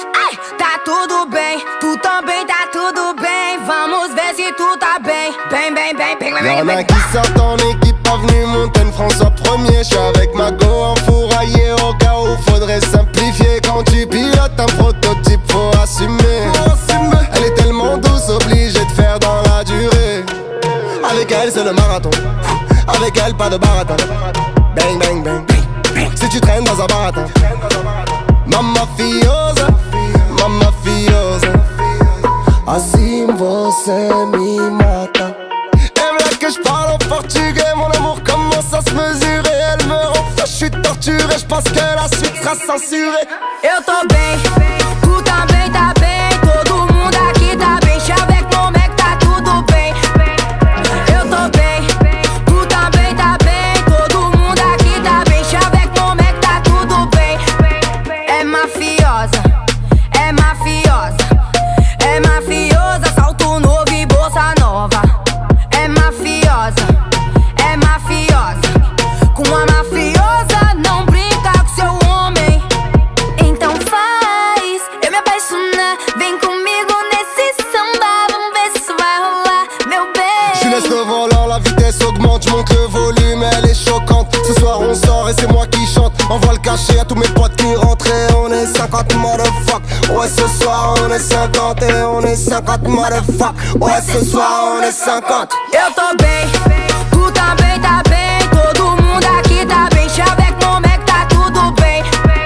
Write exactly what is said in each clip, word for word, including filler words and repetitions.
Ai, tá tudo bem, tu também tá tudo bem. Vamos ver se tu tá bem. Bem, bem, bem, bem, bem, Y'en bem. a qui sortent en équipe, avenue Montaigne, François premier. J'suis avec ma go enfouraillé au cas où faudrait simplifier. Quand tu pilotes un prototype, faut assumer. Elle est tellement douce, obligée de faire dans la durée. Avec elle c'est le marathon, avec elle pas de baratin. Bang bang bang, si tu traînes dans un baratin. Mamma fiosa, mamma fiosa. Assim você me mata. Elle veut que je parle en portugais, mon amour commence à se mesurer. Elle me rend fou, je suis torturé, je pense que la suite sera censurée. Eu tô bem, tu também tá bem. Todo mundo aqui tá bem. Avec mon mec tá tudo bem. Eu tô bem, tu também tá bem. Todo mundo aqui tá bem. Avec mon mec tá tudo bem. É mafiosa, é mafiosa, é mafiosa. Salto novo e bolsa nova. É mafiosa, é mafiosa. Com a mafiosa não brinca com seu homem. Então faz eu me apaixonar. Vem comigo nesse samba. Vamos ver se isso vai rolar, meu bem. Je laisse le volant, la vitesse augmente, je monte le volume, elle est choquante. Ce soir on sort et c'est moi qui chante. Envoie le cachet à tous mes potes qui rentrent et on est cinquante motherfuck. Ouais ce soir on est cinquante et on est cinquante motherfuck. Ouais ce soir on est cinquante. Eu tô bem, tu também tá bem. Todo mundo aqui tá bem. Avec mon mec tá tudo bem.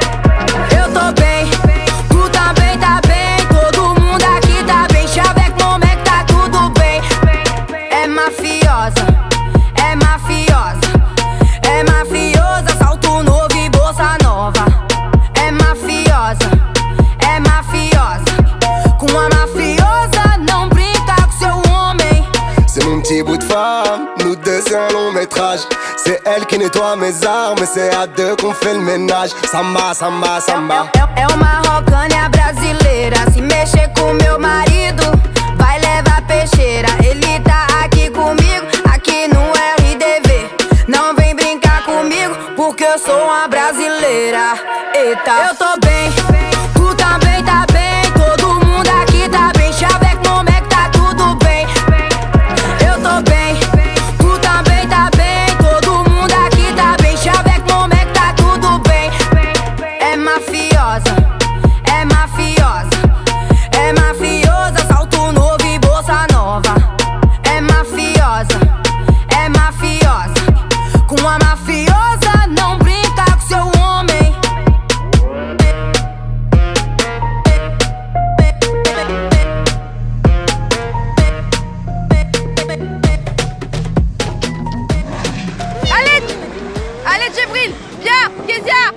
Eu tô bem, tu também tá bem. Todo mundo aqui tá bem. Avec mon mec tá tudo bem. É mafiosa, é mafiosa, é mafiosa. Salto novo e bolsa nova. É mafiosa, é mafiosa. Com a mafiosa não brinca com seu homem. C'est mon petit bout de femme, nous deux c'est un long métrage. C'est elle qui nettoie mes armes et c'est à deux qu'on fait le ménage. Samba, samba, samba. É, é uma rocânia brasileira. Se mexer com meu marido, vai levar peixeira. Ele tá aqui comigo, aqui no R D V. Não vem brincar comigo, porque eu sou uma brasileira. Eita, eu tô bem, tu também tá bem. Todo mundo aqui tá bem. Avec mon mec tá tudo bem. Eu tô bem, tu também tá bem. Todo mundo aqui tá bem. Avec mon mec tá tudo bem. É mafiosa, é mafiosa, é mafiosa. Salto novo e bolsa nova. É mafiosa, é mafiosa. Com a mafiosa não brinca com seu homem. Allez, allez Djibril, viens, Kezia.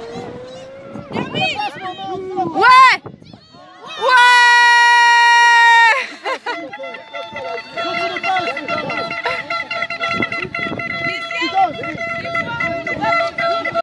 Ouais, ouais.